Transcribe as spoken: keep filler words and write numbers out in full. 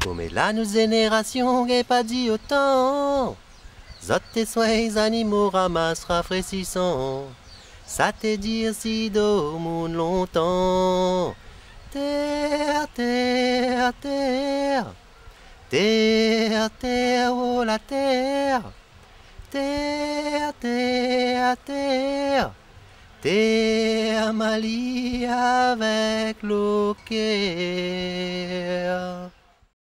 mais la nouvelle génération n'est pas dit autant. Zot tes soins animaux ramasse rafraîchissant. Ça te dire si d'au monde longtemps. Terre, terre, terre. Terre, terre, oh la terre. Terre, terre, terre. Terre, Mali avec l'eau.